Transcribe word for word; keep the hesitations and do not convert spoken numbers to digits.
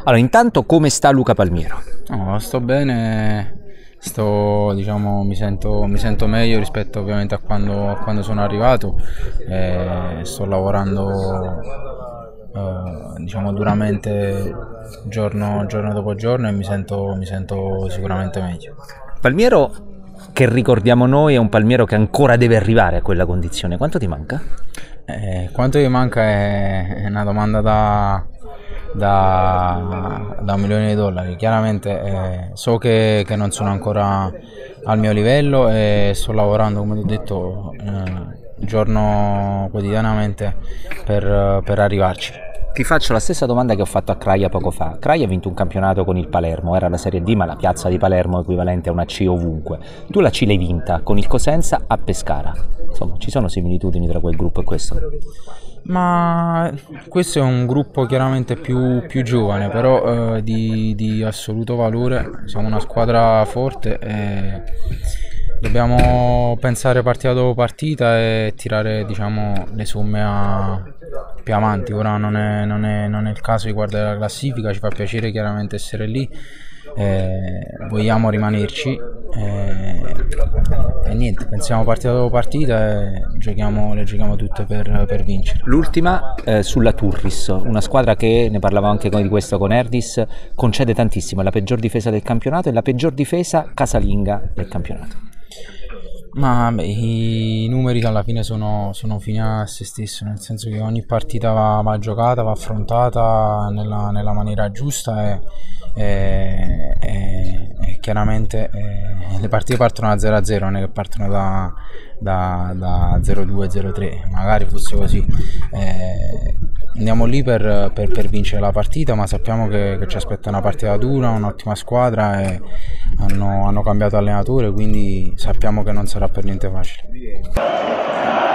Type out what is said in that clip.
Allora, intanto come sta Luca Palmiero? No, sto bene, sto, diciamo, mi sento, mi sento meglio rispetto ovviamente a quando, a quando sono arrivato. Eh, sto lavorando eh, diciamo, duramente giorno, giorno dopo giorno e mi sento, mi sento sicuramente meglio. Palmiero, che ricordiamo noi, è un Palmiero che ancora deve arrivare a quella condizione. Quanto ti manca? Eh, quanto mi manca è, è una domanda da... Da, da un milione di dollari. Chiaramente eh, so che, che non sono ancora al mio livello e sto lavorando, come ti ho detto, eh, giorno quotidianamente per, per arrivarci. Ti faccio la stessa domanda che ho fatto a Craia poco fa. Craia ha vinto un campionato con il Palermo, era la Serie D, ma la piazza di Palermo è equivalente a una C ovunque. Tu la C l'hai vinta con il Cosenza a Pescara. Insomma, ci sono similitudini tra quel gruppo e questo? Ma questo è un gruppo chiaramente più, più giovane, però eh, di, di assoluto valore. Siamo una squadra forte e dobbiamo pensare partita dopo partita e tirare, diciamo, le somme a, più avanti. Ora non è, non, è, non è il caso di guardare la classifica, ci fa piacere chiaramente essere lì, eh, vogliamo rimanerci eh, e niente, pensiamo partita dopo partita e giochiamo, le giochiamo tutte per, per vincere. L'ultima eh, sulla Turris, una squadra che, ne parlavo anche di questo con Erdis, concede tantissimo, è la peggior difesa del campionato e la peggior difesa casalinga del campionato. Ma beh, i numeri alla fine sono, sono fini a se stesso, nel senso che ogni partita va, va giocata, va affrontata nella, nella maniera giusta e, e, e, e chiaramente e, le partite partono da zero a zero, non è che partono da, da, da zero due zero tre, magari fosse così. E, andiamo lì per, per, per vincere la partita, ma sappiamo che, che ci aspetta una partita dura, un'ottima squadra e hanno, hanno cambiato allenatore, quindi sappiamo che non sarà per niente facile.